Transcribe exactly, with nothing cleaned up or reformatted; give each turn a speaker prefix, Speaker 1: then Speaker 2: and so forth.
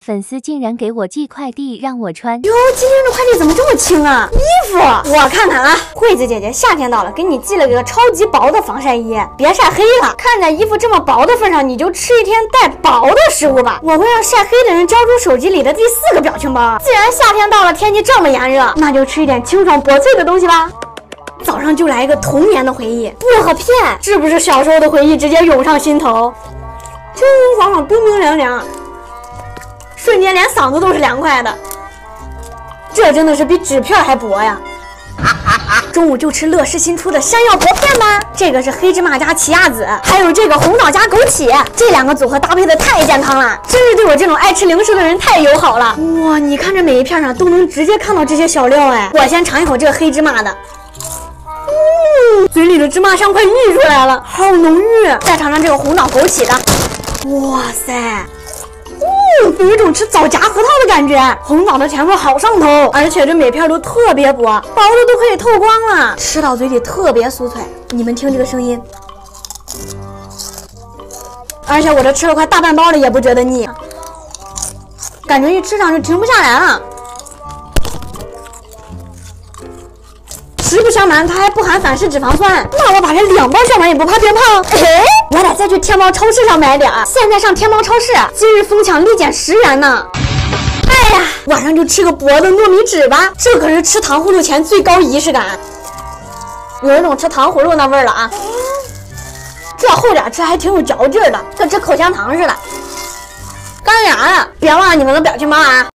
Speaker 1: 粉丝竟然给我寄快递让我穿。
Speaker 2: 哟，今天这快递怎么这么轻啊？衣服，我看看啊，惠子姐姐，夏天到了，给你寄了个超级薄的防晒衣，别晒黑了。看在衣服这么薄的份上，你就吃一天带薄的食物吧。我会让晒黑的人交出手机里的第四个表情包。既然夏天到了，天气这么炎热，那就吃一点清爽薄脆的东西吧。早上就来一个童年的回忆，薄荷片，是不是小时候的回忆直接涌上心头？清清爽爽，冰冰凉凉，瞬间连嗓子都是凉快的。这真的是比纸片还薄呀！中午就吃乐事新出的山药薄片吧，这个是黑芝麻加奇亚籽，还有这个红枣加枸杞，这两个组合搭配的太健康了，真是对我这种爱吃零食的人太友好了。哇，你看这每一片上都能直接看到这些小料哎！我先尝一口这个黑芝麻的。嗯，嘴里的芝麻香快溢出来了，好浓郁。再尝尝这个红枣枸杞的，哇塞，嗯，有一种吃枣夹核桃的感觉。红枣的甜味好上头，而且这每片都特别薄，薄的都可以透光了，吃到嘴里特别酥脆。你们听这个声音，而且我这吃了快大半包了也不觉得腻，感觉一吃上就停不下来了。实不相瞒，它还不含反式脂肪酸，那我把这两包吃完也不怕变胖。哎，我得再去天猫超市上买点，现在上天猫超市今日疯抢立减十元呢。哎呀，晚上就吃个薄的糯米纸吧，这可是吃糖葫芦前最高仪式感，有一种吃糖葫芦那味儿了啊。这厚点吃还挺有嚼劲的，跟吃口香糖似的。干牙了，别忘了你们的表情包啊。